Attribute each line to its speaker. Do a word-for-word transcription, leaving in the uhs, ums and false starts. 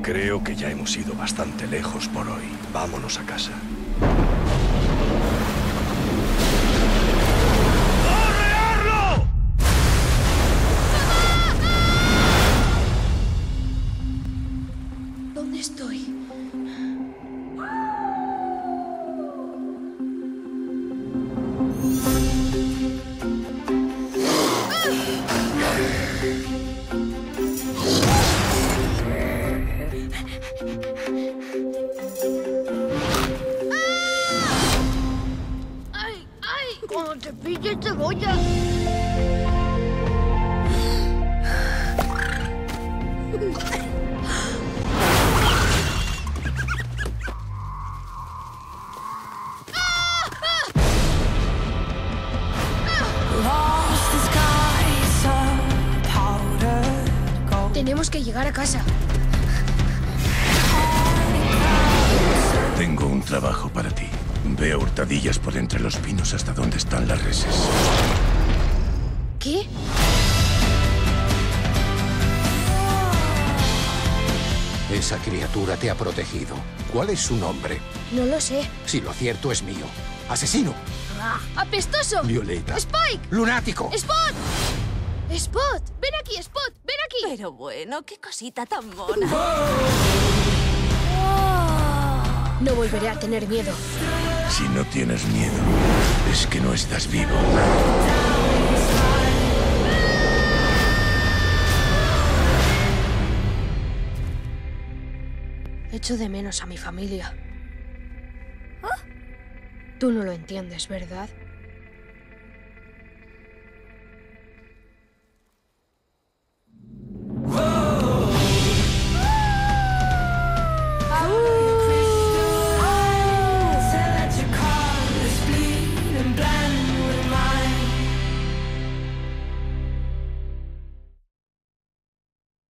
Speaker 1: Creo que ya hemos ido bastante lejos por hoy. Vámonos a casa. ¡Arrearlo!
Speaker 2: ¿Dónde estoy?
Speaker 3: ¡Ay, ay! Cuando te pille te voy a...
Speaker 2: Tenemos que llegar a casa.
Speaker 1: Tengo un trabajo para ti. Ve a hurtadillas por entre los pinos hasta donde están las reses.
Speaker 2: ¿Qué?
Speaker 4: Esa criatura te ha protegido. ¿Cuál es su nombre?
Speaker 2: No lo sé.
Speaker 4: Si lo cierto es mío. ¡Asesino!
Speaker 2: ¡Apestoso!
Speaker 4: Violeta.
Speaker 2: ¡Spike!
Speaker 4: ¡Lunático!
Speaker 2: ¡Spot! ¡Spot! ¡Ven aquí, Spot! ¡Ven aquí!
Speaker 5: Pero bueno, qué cosita tan mona.
Speaker 2: No volveré a tener miedo.
Speaker 1: Si no tienes miedo, es que no estás vivo.
Speaker 2: Echo de menos a mi familia. Tú no lo entiendes, ¿verdad?